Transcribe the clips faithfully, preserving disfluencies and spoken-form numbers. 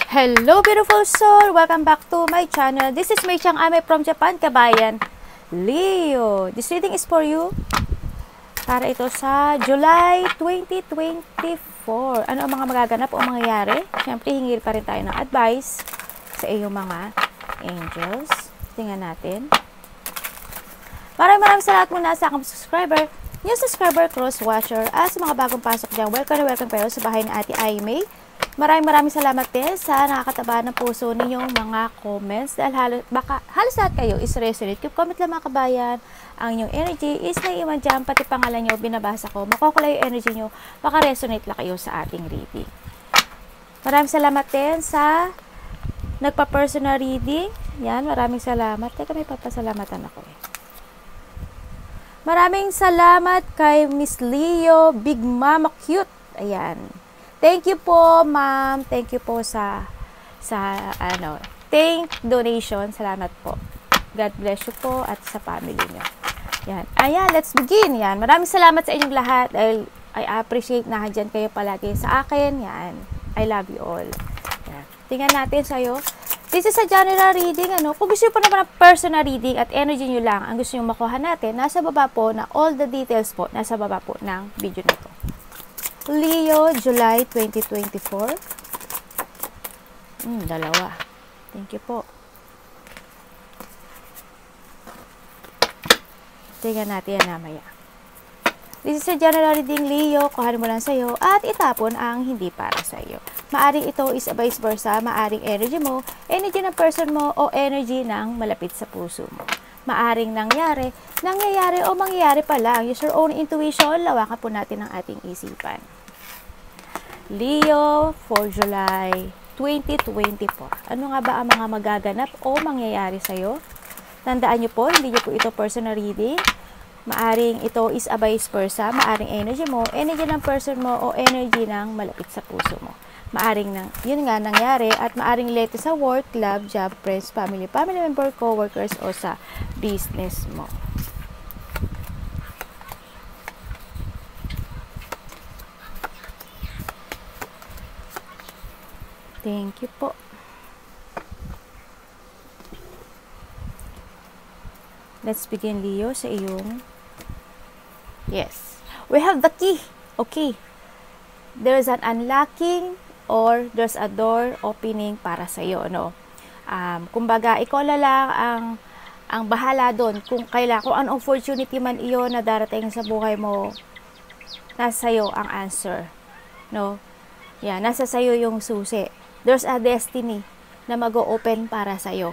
Hello beautiful soul! Welcome back to my channel. This is Mei Chang Ame from Japan, kabayan. Leo, this reading is for you. Para ito sa July twenty twenty-four. Ano ang mga magaganap o mangyayari? Siyempre, hingi pa rin tayo ng advice sa iyong mga angels. Tingnan natin. Maraming maraming salamat muna sa aking subscriber, new subscriber, cross-watcher, at sa mga bagong pasok dyan. Welcome na welcome kayo sa bahay ni Ate Aimee. Maraming maraming salamat din sa nakakataba ng puso ninyong mga comments. Dahil halos, baka, halos lahat kayo is resonate. Keep comment lang mga kabayan. Ang inyong energy is naiiwan dyan. Pati pangalan nyo, binabasa ko. Makukulay yung energy nyo. Baka resonate lang kayo sa ating reading. Maraming salamat din sa nagpa-personal reading. Yan, maraming salamat. Teka, may papasalamatan ako eh. Maraming salamat kay Miss Leo, Big Mama Cute. Ayan. Thank you po, ma'am. Thank you po sa sa ano, thank donation. Salamat po. God bless you po at sa family niyo. Yan. Ayan, let's begin. Yan. Maraming salamat sa inyong lahat dahil I appreciate na dyan kayo palagi sa akin. Yan. I love you all. Yan. Tingnan natin sa'yo. This is a general reading. Ano? Kung gusto nyo po naman ng personal reading at energy nyo lang ang gusto nyo makuha natin, nasa baba po na all the details po, nasa baba po ng video nito. Leo, July twenty twenty-four. Hmm, dalawa. Thank you po. Tingnan natin yan namaya. This is a general reading, Leo. Kuhanin mo lang sa'yo at itapon ang hindi para sa'yo. Maaring ito is vice versa. Maaring energy mo, energy ng person mo, o energy ng malapit sa puso mo. Maaring nangyari, nangyayari o mangyayari pa lang. Use your own intuition. Lawakan po natin ang ating isipan. Leo for July twenty twenty-four. Ano nga ba ang mga magaganap o mangyayari sa'yo? Tandaan nyo po, hindi nyo po ito personal reading. Maaring ito is a vice versa. Maaring energy mo, energy ng person mo, o energy ng malapit sa puso mo. Maaring nang, yun nga nangyari, at maaring related sa work, love, job, friends, family, family member, co-workers, o sa business mo. Thank you po. Let's begin, Leo, sa iyong... Yes. We have the key. Okay. There's an unlocking or there's a door opening para sa iyo, no? Um, kumbaga, ikaw na lang ang ang bahala doon kung kailan, kung anong opportunity man iyon na darating sa buhay mo, nasa iyo ang answer, no? Yeah, nasa sayo yung susi. There's a destiny na mag-o-open para sa iyo.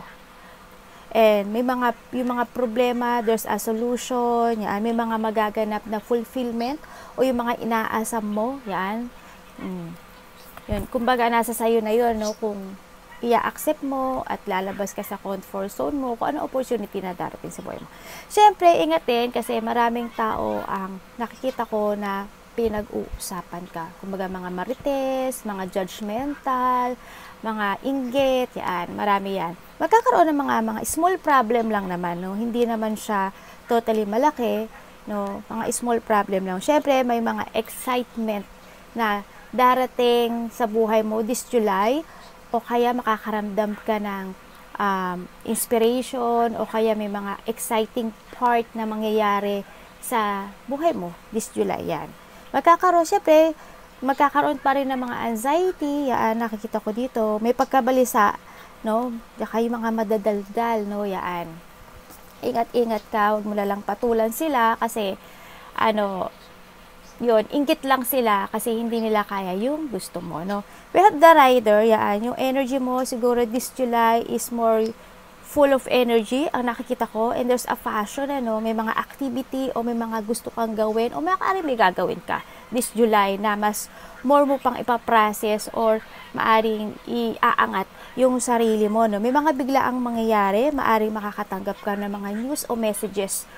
And may mga yung mga problema, there's a solution, yan, may mga magaganap na fulfillment o yung mga inaasam mo, yan. Mm. Yun, kumbaga nasa sayo na yun, no, kung i-accept mo at lalabas ka sa comfort zone mo, kung ano opportunity na darating sa buhay mo. Siyempre, ingatin kasi maraming tao ang nakikita ko na pinag-uusapan ka. Kumbaga mga marites, mga judgmental, mga inggit, yan, marami yan. Magkakaroon ng mga mga small problem lang naman, no? Hindi naman siya totally malaki, no? Mga small problem lang. Syempre, may mga excitement na darating sa buhay mo this July, o kaya makakaramdam ka ng um, inspiration, o kaya may mga exciting part na mangyayari sa buhay mo this July, yan. Magkakaroon, syempre, magkakaroon pa rin ng mga anxiety, yan, nakikita ko dito. May pagkabalisa, no? Saka yung mga madadaldal, no? Yan. Ingat-ingat ka, huwag mo lang patulan sila kasi, ano, yun, inggit lang sila kasi hindi nila kaya yung gusto mo, no? We have the rider, yan, yung energy mo siguro this July is more full of energy, ang nakikita ko, and there's a fashion, ano, may mga activity o may mga gusto kang gawin o maaari may gagawin ka this July na mas more mo pang ipaprocess or maaring iaangat yung sarili mo, no? May mga biglaang mangyayari, maaring makakatanggap ka ng mga news o messages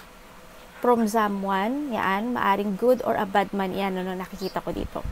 from someone, yan, maaring good or a bad man, yan, ano, nakikita ko dito.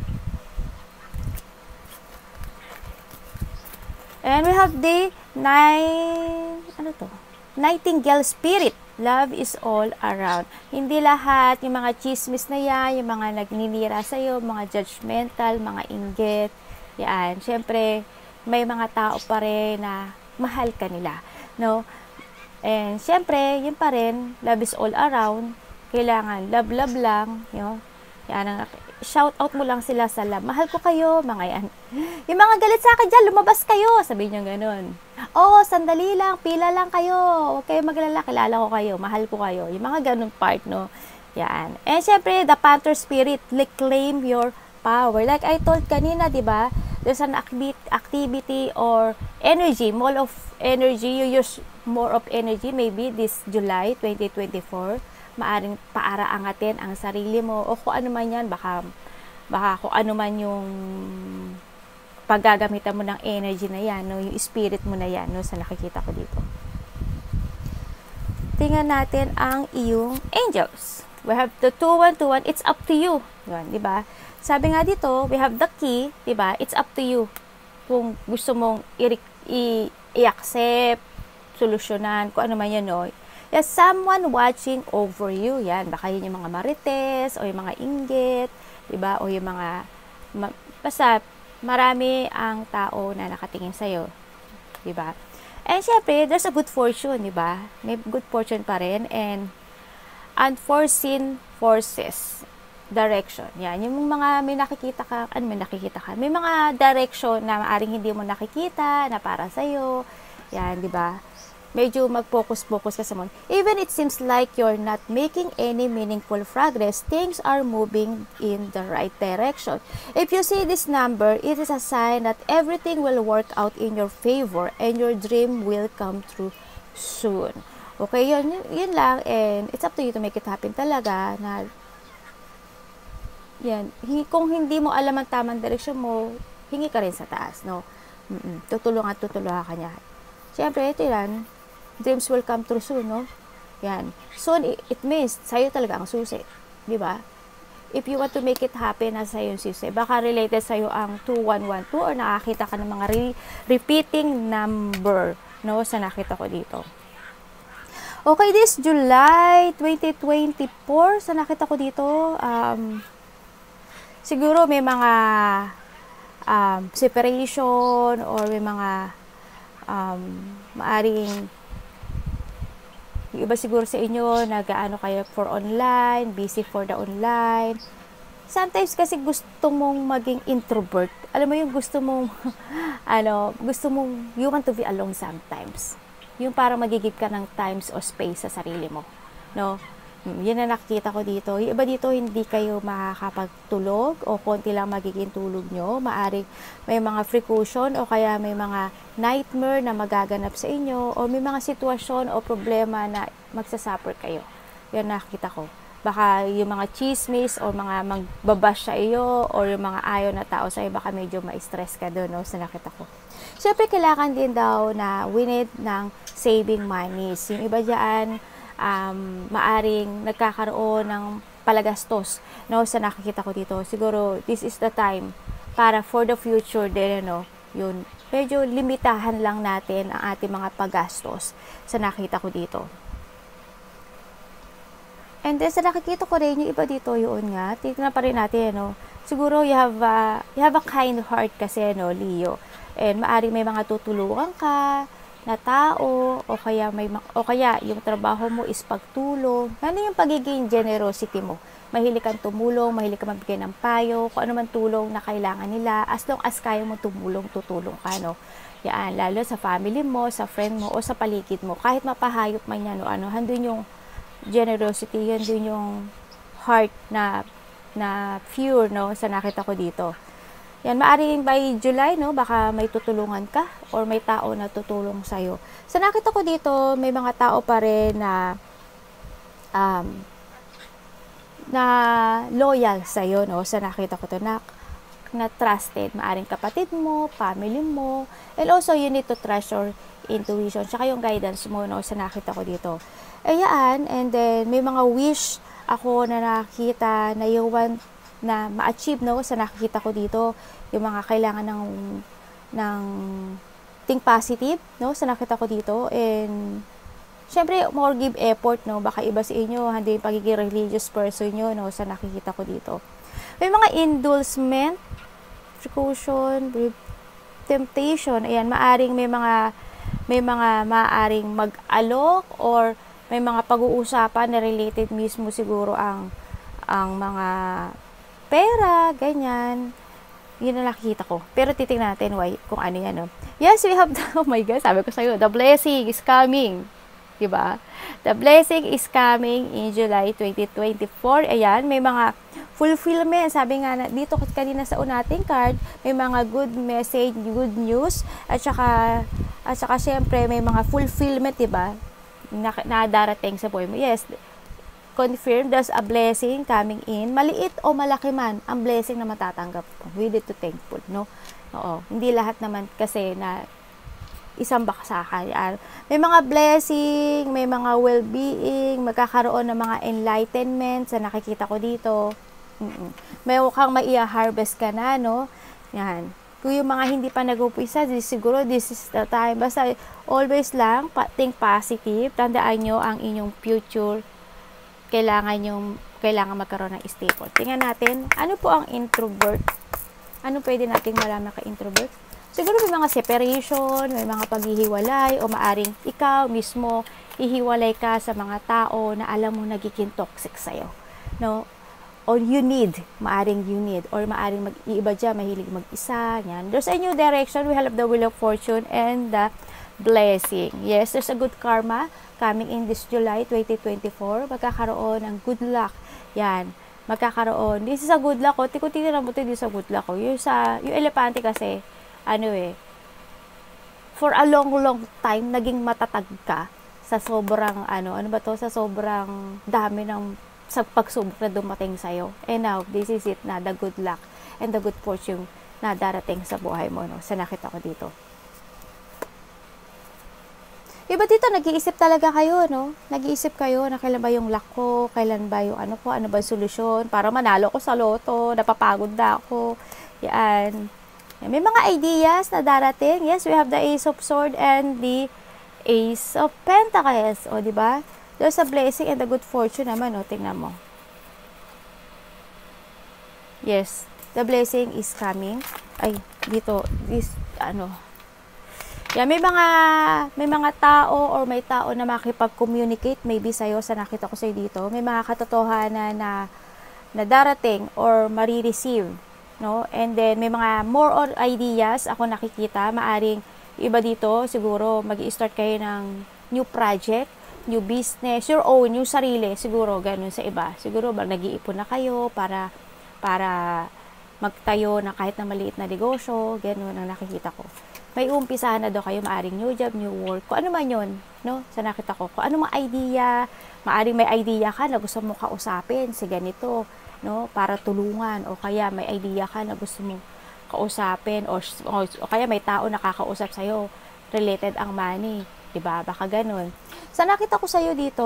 And we have the nine, ano to? Nightingale spirit. Love is all around. Hindi lahat, yung mga chismis na yan, yung mga nagninira sa'yo, mga judgmental, mga inggit, yan. Siyempre, may mga tao pa rin na mahal ka nila, no? And syempre, yun pa rin, love is all around. Kailangan love love lang, you know? Yan ang shout out mo lang sila sa love. Mahal ko kayo, mga yan. Yung mga galit sa akin dyan, lumabas kayo. Sabihin niyo ganun. Oo, sandali lang, pila lang kayo. Huwag kayo maglala, kilala ko kayo, mahal ko kayo. Yung mga ganun part, no? Yan. And syempre, the Panther Spirit, like, claim your power. Like I told kanina, di ba? There's an activity or energy, more of energy. You use more of energy, maybe this July twenty twenty-four. Maaring paaraangatin ang sarili mo o kung ano man yan, baka, baka kung ano man yung paggagamitan mo ng energy na yan, no? Yung spirit mo na yan, no? Sa nakikita ko dito. Tingnan natin ang iyong angels. We have the two one two one, it's up to you. Yan, di ba? Sabi nga dito, we have the key, di ba? It's up to you. Kung gusto mong i-accept, solusyonan, kung ano man yan, no? Yes, someone watching over you. Yan, baka yun yung mga marites o yung mga inggit, diba? O yung mga, ma, basta, marami ang tao na nakatingin sa'yo. Diba? And syempre, there's a good fortune, diba? May good fortune pa rin. And unforeseen forces. Direction. Yan, yung mga may nakikita ka, ano may nakikita ka? May mga direction na maaring hindi mo nakikita, na para sa'yo. Yan, diba? Medyo mag-focus-focus ka sa mo. Even it seems like you're not making any meaningful progress, things are moving in the right direction. If you see this number, it is a sign that everything will work out in your favor and your dream will come true soon. Okay, yun, yun, yun lang. And it's up to you to make it happen talaga. Na, yan. Kung hindi mo alam ang tamang direksyon mo, hingi ka rin sa taas, no? Mm-mm. Tutulungan at tutulungan ka niya. Siyempre, ito yan. Dreams will come true soon, no? Yan. Soon, it means, sa'yo talaga ang susi. Di ba? If you want to make it happen, nasa sa'yo yung susi. Baka related sa'yo ang two one one two or nakakita ka ng mga re repeating number, no? Sa nakita ko dito. Okay, this July twenty twenty-four, sa nakita ko dito, um, siguro may mga um, separation or may mga um, maaring yung iba siguro sa inyo, nag-ano kayo for online, busy for the online. Sometimes kasi gusto mong maging introvert. Alam mo yung gusto mong, ano, gusto mong, you want to be alone sometimes. Yung parang magigib ka ng times o space sa sarili mo. No? Yan na nakikita ko dito. Yung iba dito, hindi kayo makakapagtulog o konti lang magiging tulog nyo. Maaring may mga precaution o kaya may mga nightmare na magaganap sa inyo o may mga sitwasyon o problema na magsasuffer kayo. Yan nakikita ko. Baka yung mga chismis o mga magbabash sa iyo o yung mga ayaw na tao sa iyo, baka medyo ma-stress ka doon, no? Sa nakita ko. Siyempre, kailangan din daw na we need ng saving monies. Yung iba dyan, um, maaring nagkakaroon ng palagastos, no, sa nakikita ko dito. Siguro, this is the time para for the future din, no, yun, medyo limitahan lang natin ang ating mga paggastos sa nakita ko dito. And then, sa nakikita ko rin, yung iba dito, yun nga, tignan pa rin natin, no, siguro, you have a, you have a kind heart kasi, no, Leo. And maaring may mga tutulungan ka na tao o kaya may o kaya yung trabaho mo is pagtulong. Ano yung pagiging generosity mo? Mahilig kang tumulong, mahilig kang magbigay ng payo, kung ano man tulong na kailangan nila, as long as kaya mo tumulong, tutulong ka, no? Yan, lalo sa family mo, sa friend mo o sa paligid mo. Kahit mapahayop man yan o ano, handun yung generosity, yan din yung heart na na pure, no, sa nakita ko dito. Yan, maaaring by July, no, baka may tutulungan ka or may tao na tutulong sa'yo. Sa nakita ko dito, may mga tao pa rin na um, na loyal sa'yo, no, sa nakita ko to, na, na trusted. Maaaring kapatid mo, family mo, and also you need to trust your intuition, tsaka yung guidance mo, no, sa nakita ko dito. Ayan, and then may mga wish ako na nakita na you want na ma-achieve, no, sa nakikita ko dito, yung mga kailangan ng ng think positive, no, sa nakita ko dito. And syempre, more give effort, no, baka iba sa inyo, hindi yung pagiging religious person nyo, no, sa nakikita ko dito. May mga indulgement, precaution, temptation. Ayan, maaring may mga may mga maaring mag-alok or may mga pag-uusapan na related mismo siguro ang ang mga pera, ganyan. Yun na nakikita ko. Pero titingnan natin why, kung ano yan, no? Yes, we have, the, oh my God, sabi ko sa'yo, the blessing is coming. Diba? The blessing is coming in July twenty twenty-four. Ayan, may mga fulfillment. Sabi nga na, dito kanina sa unating card, may mga good message, good news, at saka, at saka syempre, may mga fulfillment, diba? Na, na darating sa buhay mo. Yes, confirm there's a blessing coming in. Maliit o malaki man, ang blessing na matatanggap mo. We need to thankful, no? Oo. Hindi lahat naman kasi na isang baksakan. May mga blessing, may mga well-being, magkakaroon ng mga enlightenment sa nakikita ko dito. Mm-mm. May kang maia-harvest ka na, no? Yan. Kung yung mga hindi pa nag-upisa, siguro this is the time. Basta always lang, think positive. Tandaan nyo ang inyong future. Kailangan yung, kailangan magkaroon ng stable. Tingnan natin, ano po ang introvert? Ano pwede nating malaman ka introvert? Siguro may mga separation, may mga paghihiwalay, o maaring ikaw mismo, ihiwalay ka sa mga tao na alam mo nagiging toxic sa'yo. No? Or you need, maaring you need, or maaring mag-iiba dyan, mahilig mag-isa, yan. There's a new direction, we have the wheel of fortune and the blessing. Yes, there's a good karma coming in this July twenty twenty-four. Magkakaroon ng good luck. Yan. Magkakaroon. This is a good luck. O, tikutin na mo ito, this is a good luck. O. Yung, sa, yung elepante kasi, ano eh, for a long, long time, naging matatag ka sa sobrang, ano, ano ba to, sa sobrang dami ng sa pagsubok na dumating sa'yo. And now, this is it na, the good luck and the good fortune na darating sa buhay mo, no? Sa nakita ko dito. Iba dito, nag-iisip talaga kayo, no? Nag-iisip kayo na kailan ba yung luck ko, kailan ba yung ano ko, ano ba yung solusyon, para manalo ko sa loto, napapagod na ako. Yan. Yan. May mga ideas na darating. Yes, we have the Ace of Swords and the Ace of Pentacles. O, di ba? There's a blessing and a good fortune naman, o. Tingnan mo. Yes, the blessing is coming. Ay, dito, this, ano, yan, may mga, may mga tao or may tao na makipag-communicate maybe sa'yo, sa nakita ko sa'yo dito. May mga katotohanan na, na darating or marireceive, no? And then, may mga more on ideas ako nakikita. Maaring iba dito, siguro, mag-i-start kayo ng new project, new business, your own, yung sarili, siguro, ganun sa iba. Siguro, nag-iipon na kayo para, para magtayo na kahit na maliit na negosyo, ganun ang nakikita ko. May umpisahan na daw kayo, maaring new job, new work, kung ano man yun, no? Sa nakita ko, kung ano mga idea, maaring may idea ka na gusto mo kausapin, si ganito, no? Para tulungan, o kaya may idea ka na gusto mo kausapin, or, o, o kaya may tao nakakausap sa'yo, related ang money, diba? Baka ganun. Sa nakita ko sa'yo dito,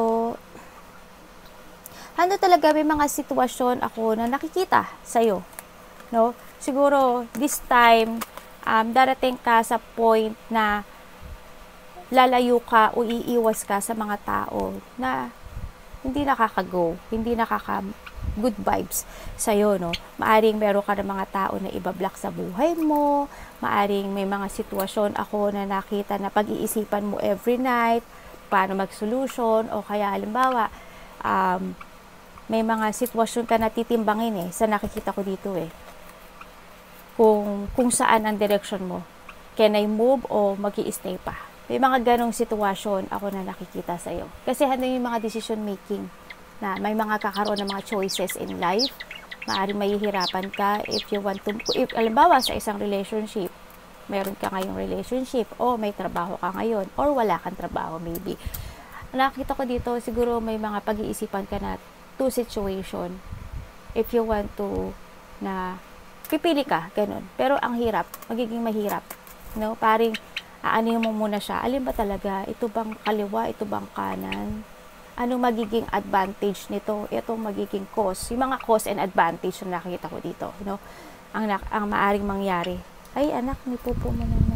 ano talaga, may mga sitwasyon ako na nakikita sa'yo, no? Siguro, this time, Um, darating ka sa point na lalayo ka o iiwas ka sa mga tao na hindi nakaka-go, hindi nakaka good vibes sa'yo, no? Maaring meron ka ng mga tao na ibablock sa buhay mo, maaring may mga sitwasyon ako na nakita na pag-iisipan mo every night, paano mag-solution, o kaya halimbawa, um, may mga sitwasyon ka na titimbangin eh, sa nakikita ko dito eh. Kung, kung saan ang direction mo. Can I move o mag-i-stay pa? May mga ganong sitwasyon ako na nakikita sa'yo. Kasi ano yung mga decision making na may mga kakaroon ng mga choices in life. Maaaring mahihirapan ka if you want to, if, alimbawa sa isang relationship, meron ka ngayong relationship o may trabaho ka ngayon or wala kang trabaho maybe. Nakita ko dito, siguro may mga pag-iisipan ka na two situation if you want to na pipili ka, ganun. Pero ang hirap, magiging mahirap. No? Paring, aanin mo muna siya. Alin ba talaga? Ito bang kaliwa? Ito bang kanan? Anong magiging advantage nito? Itong magiging cost. Yung mga cost and advantage na nakikita ko dito. No? Ang, ang maaring mangyari. Ay, anak, may pupo mo na.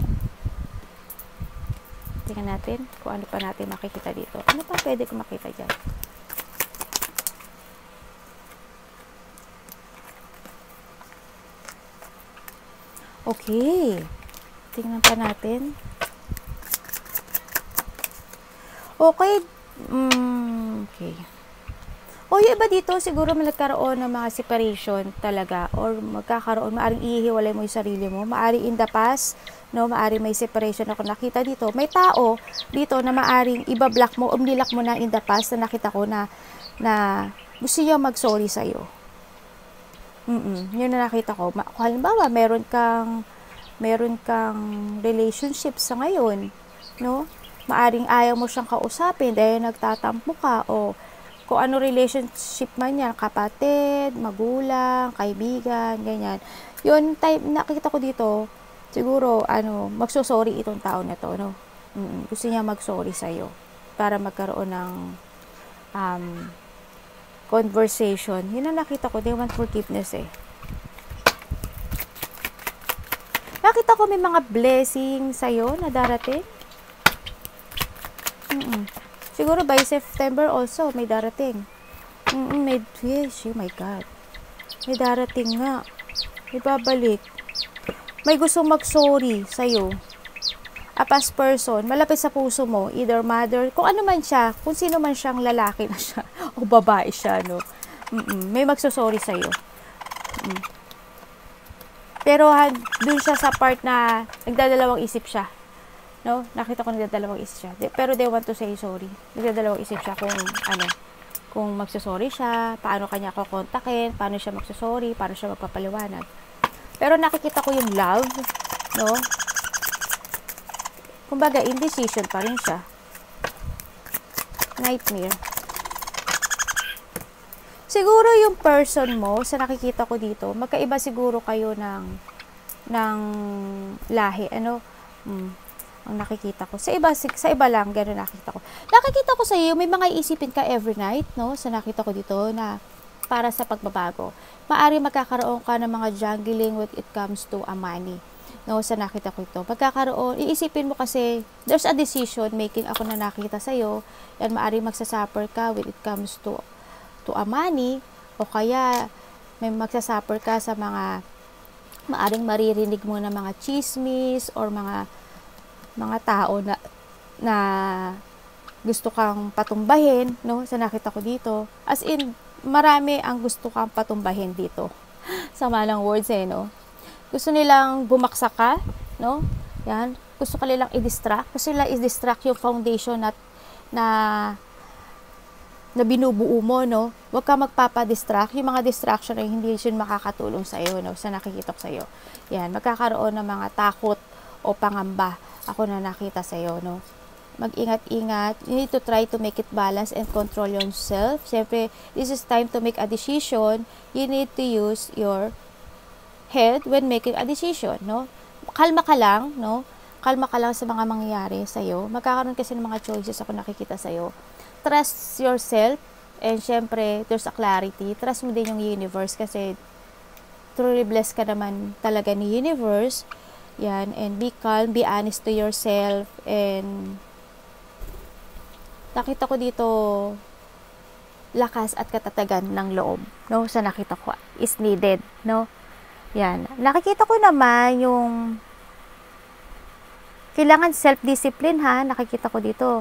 Tingnan natin kung ano pa natin makikita dito. Ano pa pwede ko makita dyan? Okay. tingnan pa natin. Okay. Mm, okay. O yung iba dito, siguro may nagkaroon ng mga separation talaga or magkakaroon, maaring ihiwalay mo yung sarili mo, maaring in the past, no, maaring may separation ako nakita dito. May tao dito na maaring iba-block mo, umnilak mo na in the past na nakita ko na, na gusto niya mag-sorry sa'yo. Mm-mm, yun na nakita ko. Ma- halimbawa, meron kang, meron kang relationship sa ngayon, no? Maaring ayaw mo siyang kausapin dahil nagtatampo ka o kung ano relationship man yan, kapatid, magulang, kaibigan, ganyan. Yun, type, nakita ko dito, siguro, ano, magsosorry itong tao na to, no? Mm, gusto niya mag-sorry sa'yo para magkaroon ng um, conversation. Yun ang nakita ko, they want forgiveness eh. Nakita ko may mga blessing sa'yo na darating. Mm-mm. Siguro by September also, may darating. Mm-mm, may, yes, oh my God. May darating nga. May babalik. May gusto mag-sorry sa'yo. A past person, malapit sa puso mo, either mother, kung ano man siya, kung sino man siyang lalaki na siya, o babae siya, no? Mm-mm, may magsusorry sa'yo. Mm. Pero, dun siya sa part na, nagdadalawang isip siya. No? Nakita ko nagdadalawang isip siya. De, pero they want to say sorry. Nagdadalawang isip siya kung ano, kung magsusorry siya, paano kanya kukontakin, paano siya magsusorry, paano siya magpapaliwanag. Pero nakikita ko yung love, no? Kumbaga, indecision pa rin siya. Nightmare. Siguro yung person mo, sa nakikita ko dito, magkaiba siguro kayo ng ng lahi. Ano? Hmm. Ang nakikita ko. Sa iba, sa iba lang, gano'n nakikita ko. Nakikita ko sa iyo, may mga iisipin ka every night, no? Sa nakita ko dito na para sa pagbabago. Maari magkakaroon ka ng mga jungling when it comes to a money. No, sa nakita ko ito. Pagkakaroon, iisipin mo kasi, there's a decision making ako na nakita sa iyo. Yan, maari magsasuffer ka when it comes to to a money, o kaya may magsasuffer ka sa mga maaring maririnig mo na mga chismis or mga mga tao na na gusto kang patumbahin, no? Sa nakita ko dito. As in, marami ang gusto kang patumbahin dito. Sama ng words eh, no? Gusto nilang bumaksak ka, no? Yan. Gusto ka nilang i-distract. Gusto nilang i-distract yung foundation na na na binubuo mo, no? Huwag ka magpapa-distract. Yung mga distraction ay hindi yun makakatulong sa iyo, no? Sa nakikita ko sa iyo. Yan. Magkakaroon ng mga takot o pangamba. Ako na nakita sa iyo, no? Mag-ingat-ingat. You need to try to make it balance and control yourself. Siyempre, this is time to make a decision. You need to use your head when making a decision, no? Kalma ka lang, no? Kalma ka lang sa mga mangyayari sa iyo. Magkakaroon kasi ng mga choices ako nakikita sa iyo. Trust yourself, and siyempre, there's a clarity. Trust mo din yung universe kasi truly blessed ka naman talaga ni universe. Yan, and be calm, be honest to yourself, and nakita ko dito lakas at katatagan ng loob, no? Sa nakita ko is needed, no? Yan, nakikita ko naman yung kailangan self-discipline, ha? Nakikita ko dito.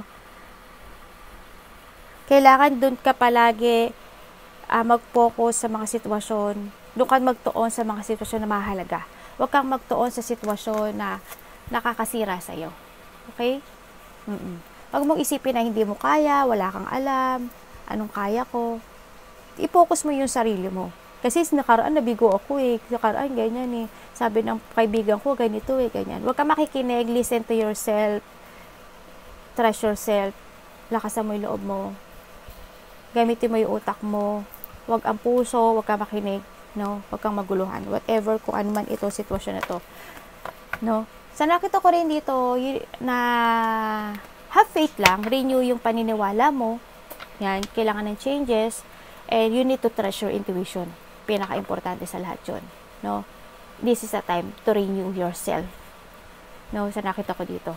Kailangan dun ka palagi uh, mag-focus sa mga sitwasyon, doon ka magtuon sa mga sitwasyon na mahalaga. Huwag kang magtuon sa sitwasyon na nakakasira sa iyo. Okay? Mm-mm. Huwag mong isipin na hindi mo kaya, wala kang alam, anong kaya ko. I-focus mo yung sarili mo. Kasi nakaraan nabigo ako eh. Nakaraan ganyan eh. Sabi ng kaibigan ko, ganito eh, ganyan. Huwag kang makikinig, listen to yourself, trust yourself, lakasan mo yung loob mo. Gamitin mo yung utak mo. Huwag ang puso, huwag kang makinig. No, wag kang maguluhan, whatever kung ano man ito sitwasyon na to, no. Sa nakita ko rin dito na have faith lang, renew yung paniniwala mo. Yan, kailangan ng changes, and you need to trust your intuition. Pinaka-importante sa lahat yun, no. This is a time to renew yourself, no. Sa nakita ko dito,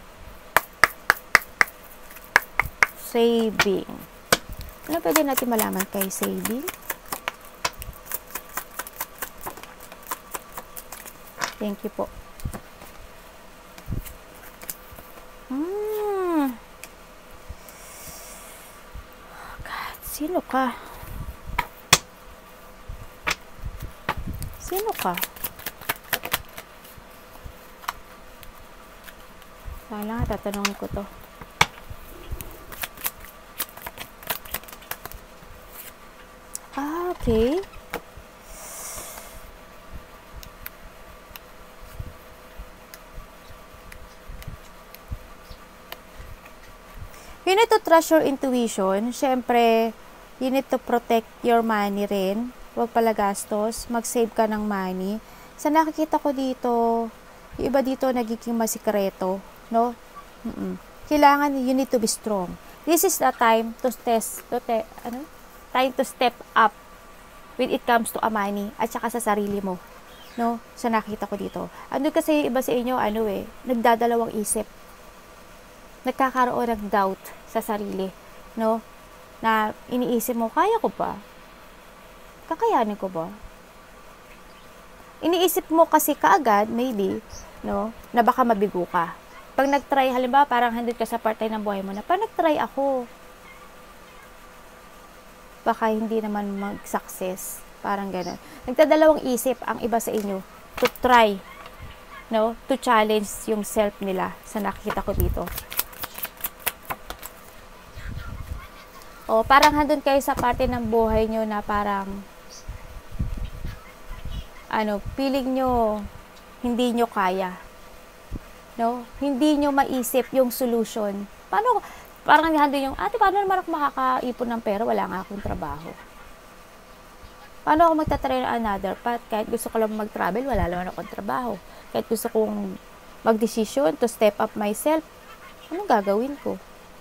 saving. Ano pwede natin malaman kay saving? Thank you po. Sino ka? Sino ka? Wala nga, tatanungin ko to. Ah, okay. You need to trust your intuition. Siyempre, you need to protect your money rin. Huwag pala gastos. Mag-save ka ng money. Sa nakikita ko dito, yung iba dito nagiging masikreto. No? Mm-mm. Kailangan, you need to be strong. This is the time to test, to te, ano? Time to step up when it comes to a money at saka sa sarili mo. No? Sa nakita ko dito. Ano kasi iba sa inyo, ano eh, nagdadalawang isip. Nagkakaroon ng doubt sa sarili. No? Na iniisip mo, kaya ko ba? Kakayanin ko ba? Iniisip mo kasi kaagad, maybe, no, na baka mabigo ka. Pag nag-try, halimbawa, parang handid ka sa part-time ng buhay mo na, pag nag-try ako, baka hindi naman mag-success. Parang gano'n. Nagdadalawang isip ang iba sa inyo to try, no, to challenge yung self nila sa nakikita ko dito. O, parang handun kayo sa parte ng buhay nyo na parang, ano, feeling nyo, hindi nyo kaya. No? Hindi nyo maisip yung solution. Paano, parang handun yung, ate, paano naman ako makakaipon ng pera? Wala nga akong trabaho. Paano ako magtatry ng another path? Kahit gusto ko lang mag-travel, wala naman akong trabaho. Kahit gusto kong mag-decision to step up myself, anong gagawin ko?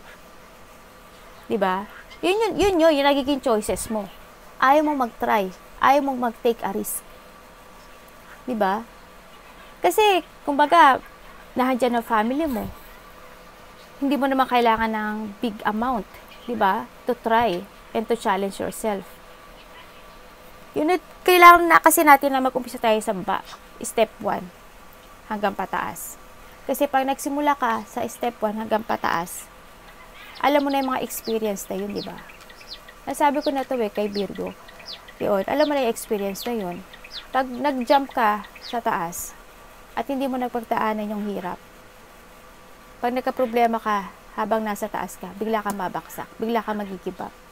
Diba? Yun yun, yun yun, yung nagiging choices mo. Ayaw mong mag-try. Ayaw mong mag-take a risk. Diba? Kasi, kumbaga, nahandyan ang family mo. Hindi mo naman kailangan ng big amount. Diba? To try and to challenge yourself. Yun, kailangan na kasi natin na mag-umpisa tayo sa baba. Step one. Hanggang pataas. Kasi pag nagsimula ka sa step one hanggang pataas, alam mo na yung mga experience na yun, di ba? Nasabi ko na to eh, kay Virgo. Yun, alam mo na yung experience na yun. Pag nag-jump ka sa taas, at hindi mo nagpagdaanan yung hirap, pag nagka-problema ka habang nasa taas ka, bigla ka mabaksak, bigla ka mag-give up.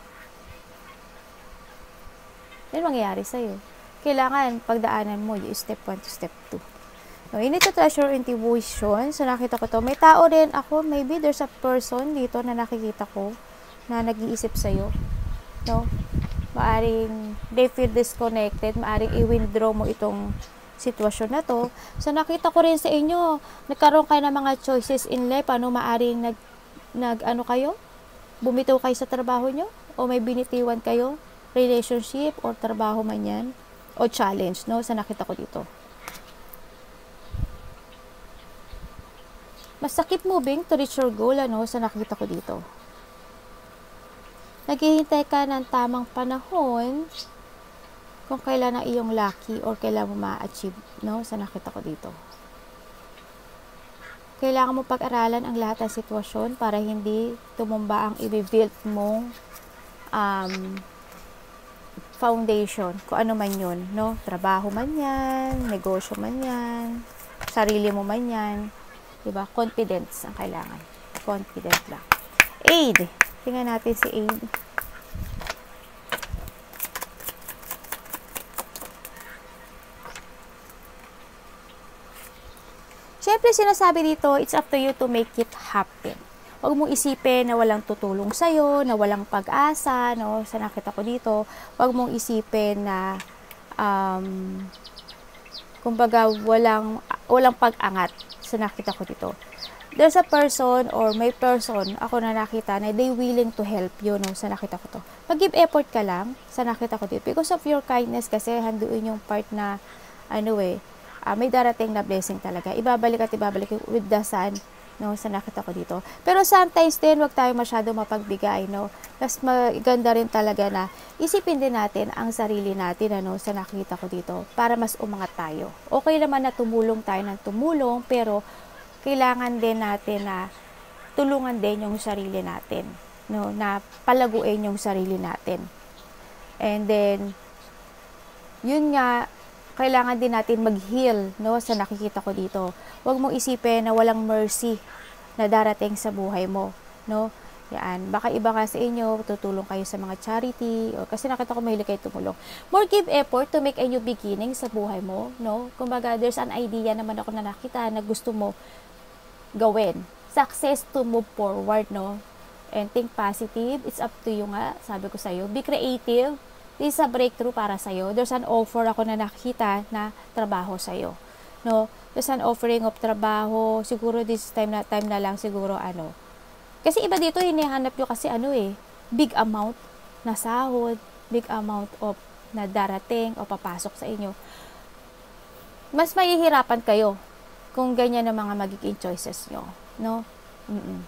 Yan mangyayari sa'yo. Kailangan pagdaanan mo yung step one to step two. No, you need to trust your intuition. So, nakita ko to. May tao rin ako. Maybe there's a person dito na nakikita ko na nag-iisip sa'yo. No? Maaring they feel disconnected. Maaring i-withdraw mo itong sitwasyon na to. So, nakita ko rin sa inyo, nagkaroon kayo ng mga choices in life. Ano, maaring nag, nag ano kayo? Bumitaw kayo sa trabaho nyo? O may binitiwan kayo? Relationship or trabaho man yan? O challenge, no? Sa nakita ko dito. Basta keep moving to reach your goal, ano, sa nakita ko dito. Naghihintay ka ng tamang panahon kung kailan ang iyong lucky or kailan mo ma-achieve, no, sa nakita ko dito. Kailangan mo pag-aralan ang lahat ng sitwasyon para hindi tumumba ang i-build mong um, foundation, kung ano man yun, no? Trabaho man yan, negosyo man yan, sarili mo man yan. Diba? Confidence ang kailangan. Confident lang. Aid. Tingnan natin si Aid. Siyempre, sinasabi dito, it's up to you to make it happen. Huwag mong isipin na walang tutulong sa'yo, na walang pag-asa, no? Sa nakita ko dito, huwag mong isipin na um, kumbaga, walang, walang pag-angat sa nakita ko dito. There's a person or may person ako na nakita na they willing to help you, no, sa nakita ko to. Mag-give effort ka lang sa nakita ko dito. Because of your kindness kasi handuin yung part na ano eh, uh, may darating na blessing talaga. Ibabalik at ibabalik with the sun, no, sa nakita ko dito. Pero sometimes din, wag tayo masyado mapagbigay, no. Mas maganda rin talaga na isipin din natin ang sarili natin, ano, sa nakita ko dito para mas umangat tayo. Okay naman na tumulong tayo ng tumulong, pero kailangan din natin na tulungan din yung sarili natin. no, na palaguin yung sarili natin. And then, yun nga, kailangan din natin mag-heal, no, sa nakikita ko dito. Huwag mong isipin na walang mercy na darating sa buhay mo, no. Yan, baka iba ka sa inyo, tutulong kayo sa mga charity, o kasi nakita ko mahilig kayo tumulong. More give effort to make a new beginning sa buhay mo, no? Kumbaga, there's an idea naman ako na nakita na gusto mo gawin. Success to move forward, no? And think positive, it's up to you nga, sabi ko sa'yo. Be creative, this is a breakthrough para sa'yo. There's an offer ako na nakita na trabaho sa'yo, no? There's an offering of trabaho, siguro this time na, time na lang, siguro ano, kasi iba dito, hinihanap nyo kasi ano eh, big amount na sahod, big amount of na darating o papasok sa inyo. Mas mahihirapan kayo kung ganyan ang mga magiging choices nyo, no? Mm-mm.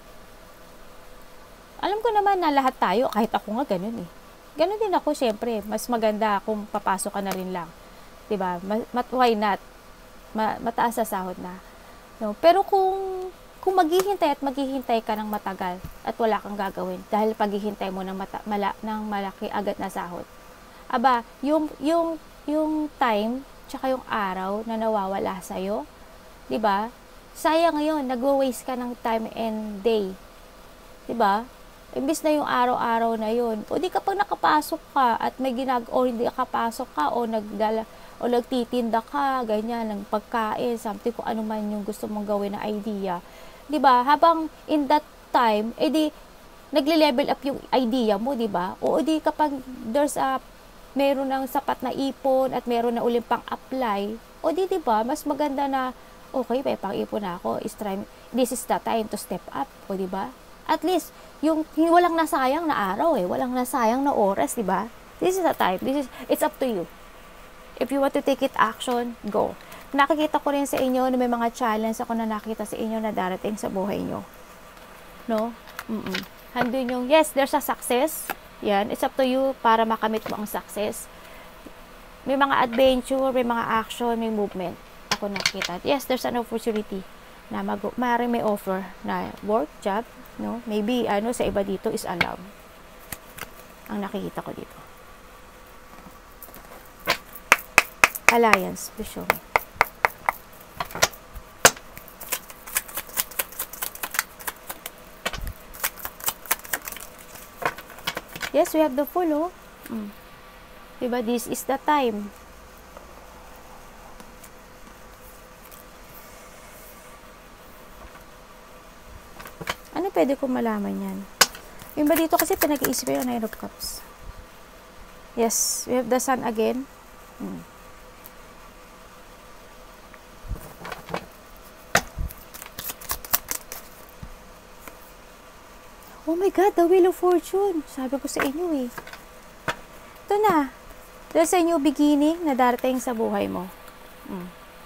Alam ko naman na lahat tayo, kahit ako nga ganun eh. Ganun din ako, syempre. Mas maganda kung papasok ka na rin lang. Diba? Mat why not? Ma mataas sa sahod na. No? Pero kung Kung maghihintay at maghihintay ka ng matagal at wala kang gagawin dahil paghihintay mo ng, mata, mala, ng malaki agad na sahod. Aba, yung, yung, yung time tsaka yung araw na nawawala sa'yo, di ba? Sayang ngayon, nagwa-waste ka ng time and day. Di ba? Imbis na yung araw-araw na yun. O di kapag nakapasok ka at may ginag o hindi nakapasok ka o nagdala o nagtitinda ka, ganyan, ng pagkain, something kung ano man yung gusto mong gawin na idea. 'Di ba? Habang in that time, edi nagle-level up yung idea mo, 'di ba? O edi kapag there's a meron ng sapat na ipon at meron na uling pang-apply, o di 'di ba? Mas maganda na okay, may pang-ipon na ako. Is time, this is the time to step up, o 'di ba? At least yung walang nasayang na araw eh, walang nasayang na oras, 'di ba? This is the time. This is it's up to you. If you want to take it action, go. Nakikita ko rin sa inyo na may mga challenge ako na nakita sa inyo na darating sa buhay nyo. No? Mm-mm. Handun yung, yes, there's a success. Yan, it's up to you para makamit mo ang success. May mga adventure, may mga action, may movement. Ako nakita. Yes, there's an opportunity na mag maaaring may offer na work, job, no? Maybe, ano, sa iba dito is allowed. Ang nakikita ko dito. Alliance, please show me. Yes, we have the full, oh. Mm. Diba, this is the time. Ano pwede kong malaman yan? Yung ba dito kasi pinag-iisip ko yung Nine of Cups. Yes, we have the Sun again. Mm. Oh my God, the Wheel of Fortune. Sabi ko sa inyo eh. Ito na. There's a new beginning na darating sa buhay mo. Hmm.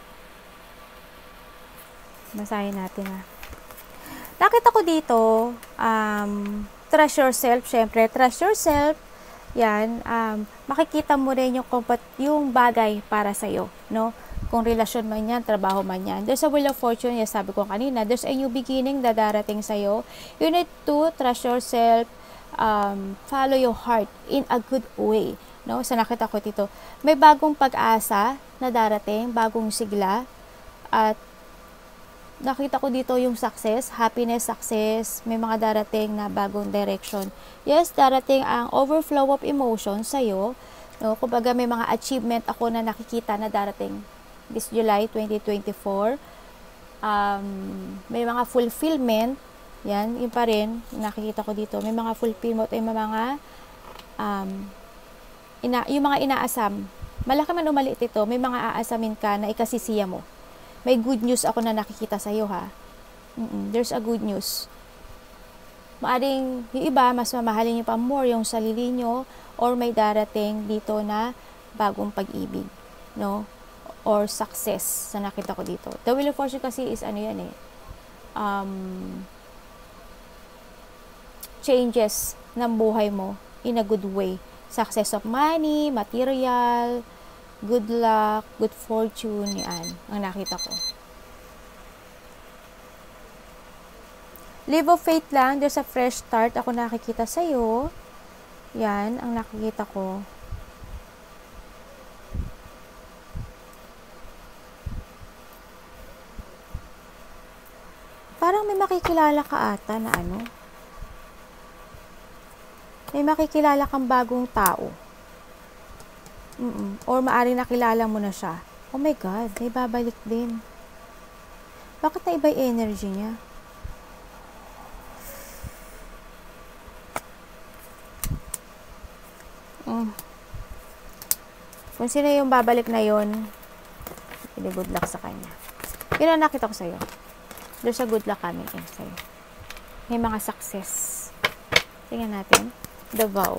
Basahin natin ha. Nakita ko dito, um, trust yourself, syempre. Trust yourself. Yan. Um, makikita mo rin yung, yung bagay para sa'yo. No? Kung relasyon man yan, trabaho man yan. There's a Wheel of Fortune, yes, sabi ko kanina, there's a new beginning na darating sa'yo. You need to trust yourself, um, follow your heart in a good way. No? Sa nakita ko dito, may bagong pag-asa na darating, bagong sigla, at nakita ko dito yung success, happiness, success, may mga darating na bagong direction. Yes, darating ang overflow of emotion sa'yo. No? Kumbaga may mga achievement ako na nakikita na darating this July twenty twenty-four. Um, may mga fulfillment. Yan, yun pa rin. Nakikita ko dito. May mga fulfillment. May mga um, ina, yung mga inaasam. Malaki man o maliit ito, may mga aasamin ka na ikasisiya mo. May good news ako na nakikita sa'yo ha. Mm-mm, there's a good news. Maaring yung iba, mas mamahalin nyo pa more yung sarili nyo or may darating dito na bagong pag-ibig. No? Or success sa nakita ko dito. The Wheel of Fortune kasi is ano yan eh. Um, changes ng buhay mo in a good way. Success of money, material, good luck, good fortune, yan ang nakita ko. Leap of faith lang. There's a fresh start. Ako nakikita sa'yo. Yan, ang nakikita ko. Parang may makikilala ka ata na ano. May makikilala kang bagong tao. Mm-mm. Or maaring nakilala mo na siya. Oh my God, may babalik din. Bakit na iba yung energy niya? Mm. Kung sino yung babalik na yon, good luck sa kanya. Yun ang nakita ko sa'yo. There's a good luck coming in sa'yo. May mga success. Tingnan natin. The vow.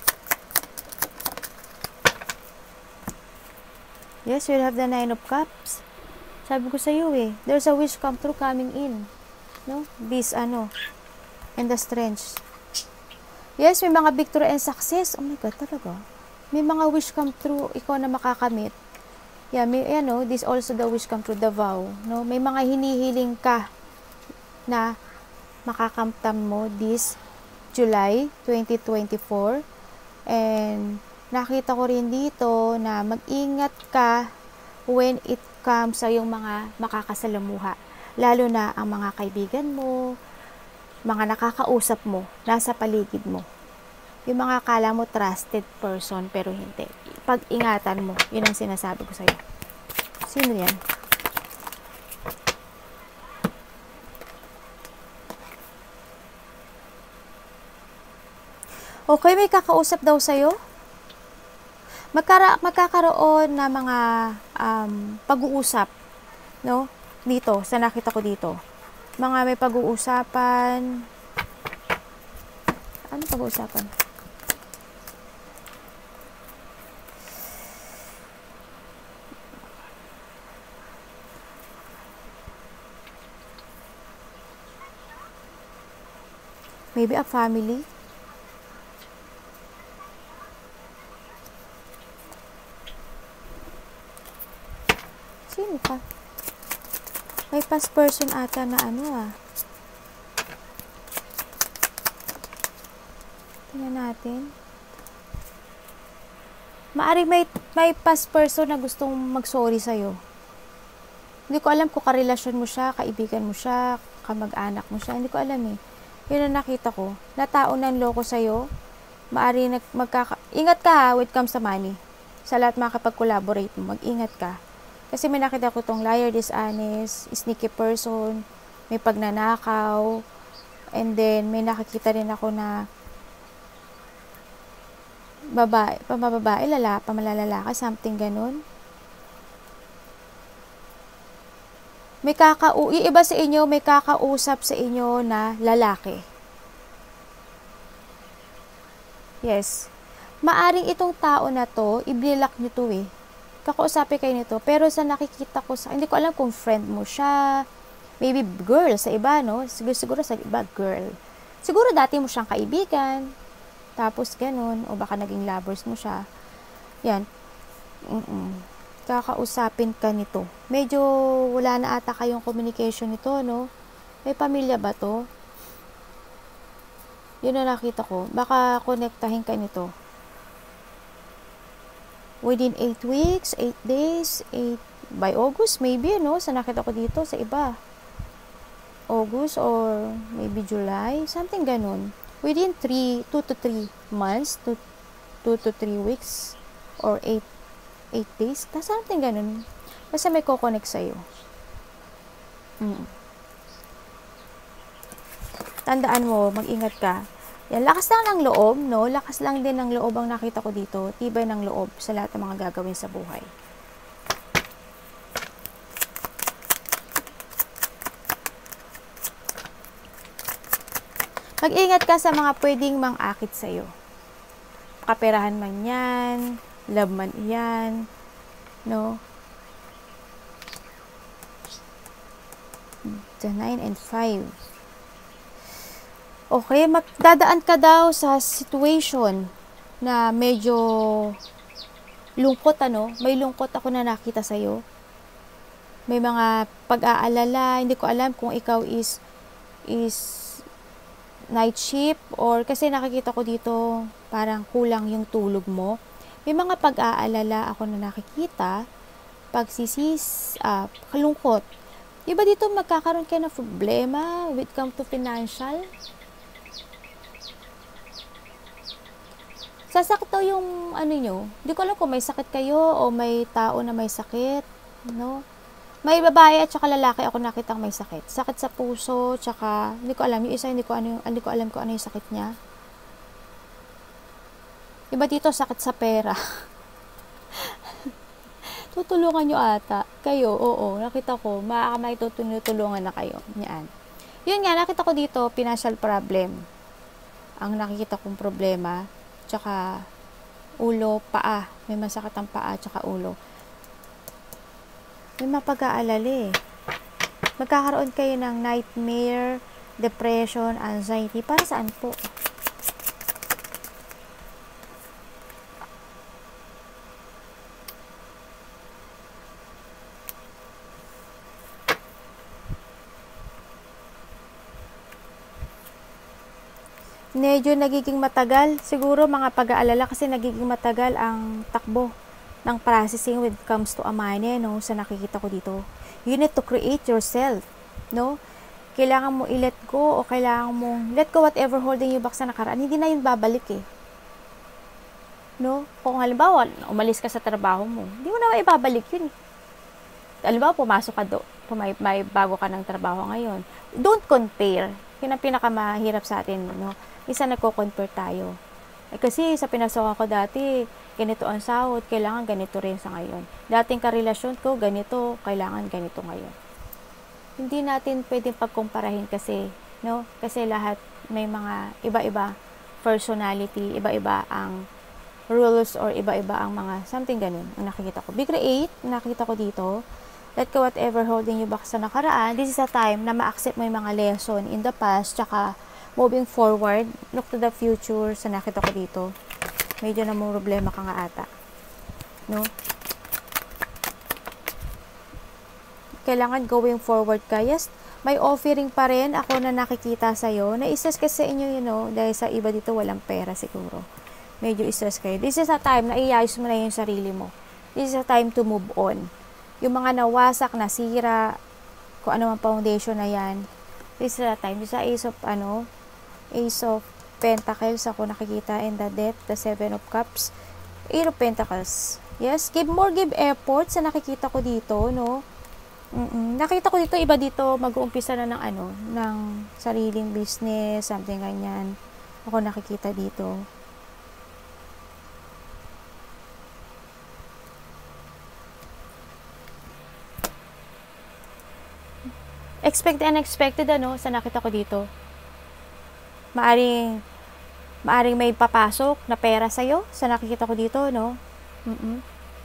Yes, we'll have the Nine of Cups. Sabi ko sa'yo eh, there's a wish come true coming in. No? This, ano, and the strength. Yes, may mga victory and success. Oh my God, talaga. May mga wish come true, ikaw na makakamit. Yeah, may, ano, this also the wish come true, the vow. No? May mga hinihiling ka na makakamtam mo this July twenty twenty-four. And nakita ko rin dito na mag-ingat ka when it comes sa yung mga makakasalamuha. Lalo na ang mga kaibigan mo, mga nakakausap mo, nasa paligid mo. Yung mga akala mo trusted person, pero hindi. Pag-ingatan mo, yun ang sinasabi ko sa'yo. Sino yan? Okay, may kakausap daw sa'yo. Magkara magkakaroon na mga um, pag-uusap, no? Dito, sa nakita ko dito. Mga may pag-uusapan. Ano pag-uusapan? Maybe a family. Sino ka? May past person ata na ano ah. Tingnan natin. Maari may, may past person na gustong mag-sorry sa'yo. Hindi ko alam kung karelasyon mo siya, kaibigan mo siya, kamag-anak mo siya. Hindi ko alam eh. Yun ang nakita ko. Na tao ng loko sa'yo. Maari nag, magkaka... Ingat ka ha, when it comes to money. Sa lahat makapag-collaborate mo, mag-ingat ka. Kasi may nakita ko tong liar, dishonest, sneaky person, may pagnanakaw, and then may nakikita rin ako na babae, pamababae, lala, pamalalaki, something ganun. May kakau, iiba sa inyo, may kakausap sa inyo na lalaki. Yes. Maaring itong tao na to, i-block nyo to eh. Kakausapin kayo nito. Pero sa nakikita ko sa, hindi ko alam kung friend mo siya, maybe girl sa iba, no? Siguro, siguro sa iba, girl. Siguro dati mo siyang kaibigan, tapos ganun, o baka naging lovers mo siya. Yan. Mm-mm. Kakausapin ka nito. Medyo wala na ata kayong communication nito, no? May pamilya ba to? Yun na nakita ko. Baka konektahin ka nito. Within eight weeks, eight days, eight, by August, maybe, no? Sa nakita ko dito, sa iba. August or maybe July, something ganun. Within three, two to three months, two, two to three weeks, or eight, eight days, ta something ganun. Basta may ko-connect sa'yo. Mm. Tandaan mo, mag-ingat ka. Yan, lakas lang ng loob, no? Lakas lang din ng loob ang nakita ko dito. Tibay ng loob sa lahat ng mga gagawin sa buhay. Mag-ingat ka sa mga pwedeng mang-akit sa'yo. Kaperahan man yan, love man yan, no? The nine and five. Okay, dadaan ka daw sa situation na medyo lungkot, ano? May lungkot ako na nakita sa'yo. May mga pag-aalala, hindi ko alam kung ikaw is is night shift, or kasi nakikita ko dito parang kulang yung tulog mo. May mga pag-aalala ako na nakikita, pagsisis, uh, kalungkot. Diba dito magkakaroon kayo ng problema with come to financial? Sasakit daw yung ano nyo. Hindi ko alam kung may sakit kayo o may tao na may sakit. No? May babae at saka lalaki ako nakitang may sakit. Sakit sa puso, tsaka hindi ko alam. Yung isa, hindi ko, ano, hindi ko alam kung ano yung sakit niya. Iba dito, sakit sa pera. Tutulungan nyo ata. Kayo, oo. Nakita ko, maakamay tutulungan na kayo. Yan. Yun nga, nakita ko dito, financial problem. Ang nakikita kong problema, tsaka ulo, paa. May masakit ang paa, tsaka ulo. May mapag-aalala eh. Magkakaroon kayo ng nightmare, depression, anxiety. Para saan po? Medyo nagiging matagal. Siguro mga pag-aalala kasi nagiging matagal ang takbo ng processing when it comes to a money, no? Sa nakikita ko dito. You need to create yourself, no? Kailangan mo i-let go o kailangan mo let go whatever holding you back sa nakaraan. Hindi na yun babalik eh. No? Kung halimbawa, umalis ka sa trabaho mo, hindi mo na maibabalik yun eh. Halimbawa, pumasok ka do, may, may bago ka ng trabaho ngayon. Don't compare. Yun ang pinakamahirap sa atin, no? Isa nagko-compare tayo. Eh, kasi sa pinasok ako dati, ganito ang sahod, kailangan ganito rin sa ngayon. Dating karelasyon ko, ganito, kailangan ganito ngayon. Hindi natin pwedeng pagkumparahin kasi, no? Kasi lahat may mga iba-iba personality, iba-iba ang rules or iba-iba ang mga something ganun ang nakikita ko. Be create, nakikita ko dito. Let go whatever holding you back sa nakaraan. This is a time na ma-accept mo yung mga lesson in the past, tsaka moving forward, look to the future sa nakita ko dito. Medyo na mo problema ka nga ata. No? Kailangan going forward ka. Yes, may offering pa rin ako na nakikita sa'yo. Na-stress kasi sa inyo, you know, dahil sa iba dito walang pera siguro. Medyo stress kayo. This is a time na iayos mo na yung sarili mo. This is a time to move on. Yung mga nawasak, nasira, kung ano ang foundation na yan, this is a time. This is a ace of, ano, ace of pentacles ako nakikita, and the death, the seven of cups, eight of pentacles. Yes, give more, give effort sa nakikita ko dito, no? Mm-mm. Nakita ko dito, iba dito, mag-uumpisa na ng ano, ng sariling business, something ganyan. Ako nakikita dito. Expected and unexpected, ano, sa nakita ko dito. Maaring, maaring may papasok na pera sa'yo, sa nakikita ko dito, no? Mm-mm.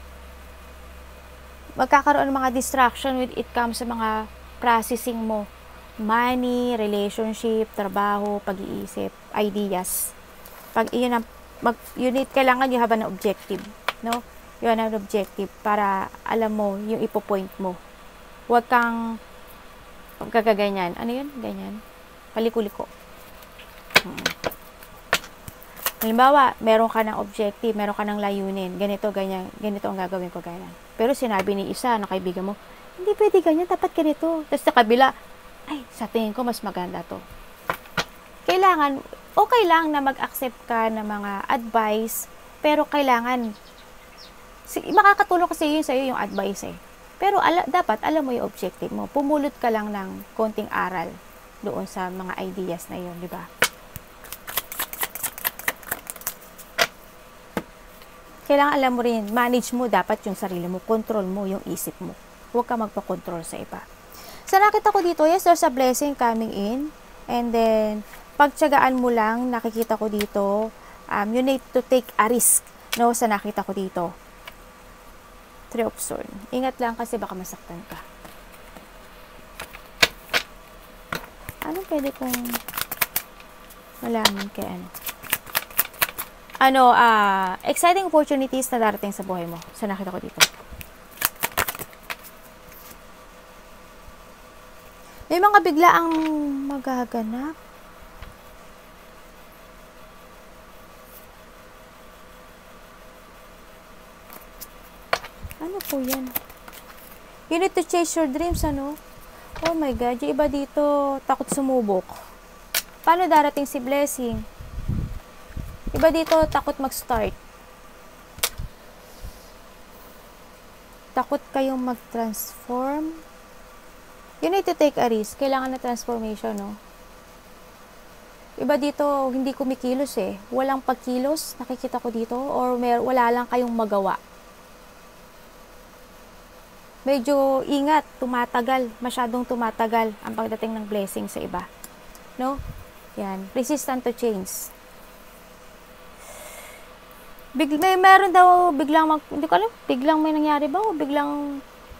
Magkakaroon ng mga distraction when it comes sa mga processing mo. Money, relationship, trabaho, pag-iisip, ideas. Pag yun ang, mag, you need, kailangan you have an objective, no? You have an objective para alam mo yung ipopoint mo. Huwag kang pagkagaganyan. Ano yun? Ganyan. Paliko-liko. Hmm. Halimbawa, meron ka ng objective, meron ka ng layunin. Ganito, ganyan. Ganito ang gagawin ko, ganyan. Pero sinabi ni isa na kaibigan mo, hindi pwede ganyan, dapat ganito. Tapos sa kabila, ay, sa tingin ko, mas maganda to. Kailangan, okay lang na mag-accept ka ng mga advice, pero kailangan, makakatulong kasi yun sa'yo yung advice eh. Pero ala, dapat alam mo yung objective mo. Pumulot ka lang ng konting aral doon sa mga ideas na yun, di ba? Kailangan alam mo rin, manage mo dapat yung sarili mo, control mo yung isip mo. Huwag ka magpa-control sa iba. Sa nakita ko dito, yes, there's a blessing coming in. And then, pagtiyagaan mo lang, nakikita ko dito, um, you need to take a risk, no, sa nakita ko dito. Three of Swords. Ingat lang kasi baka masaktan ka. Ano pwede kong malaman kay ano? Ano, ah, uh, exciting opportunities na darating sa buhay mo. Sa nakita ko dito. May mga biglaang magaganap. Ano po yan? You need to chase your dreams, ano? Oh my God, yung iba dito, takot sumubok. Paano darating si blessing? Iba dito, takot mag-start. Takot kayong mag-transform. You need to take a risk. Kailangan na transformation, no? Iba dito, hindi kumikilos eh. Walang pagkilos, nakikita ko dito, or may, wala lang kayong magawa. Medyo ingat, tumatagal, masyadong tumatagal ang pagdating ng blessing sa iba. No? Yan, resistant to change. Big, may meron daw biglang mag, hindi ko alam, biglang may nangyari ba o biglang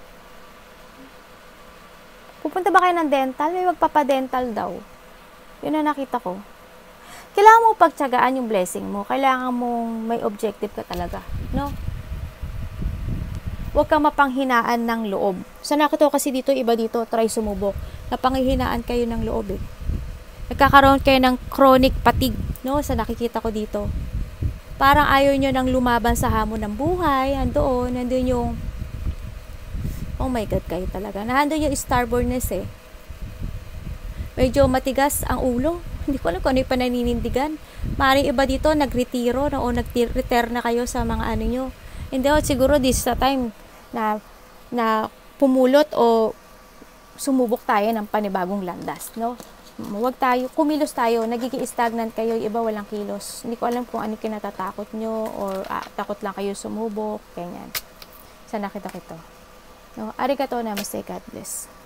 pupunta ba kayo ng dental? May magpapadental daw. Yun ang nakita ko. Kailangan mo pagtiyagaan yung blessing mo. Kailangan mong may objective ka talaga. No? Huwag kang mapanghinaan ng loob. Sa nakita ko kasi dito, iba dito, try sumubok. Napanghihinaan kayo ng loob eh. Nagkakaroon kayo ng chronic fatigue. No? Sa nakikita ko dito. Parang ayaw nyo nang lumaban sa hamon ng buhay. Andoon, nandun yung oh my God, kayo talaga. Nandun yung starbornness eh. Medyo matigas ang ulo. Hindi ko alam kung ano yung pananinindigan. Maaaring iba dito, nagretiro na o nag-retire na kayo sa mga ano nyo. Hindi o, siguro this is the time na, na pumulot o sumubok tayo ng panibagong landas, no? Huwag tayo, kumilos tayo, nagiging stagnant kayo, iba walang kilos. Hindi ko alam kung ano kinatatakot nyo or ah, takot lang kayo sumubok, ganyan. Sana kita kito. No, arigatou namaste, God bless.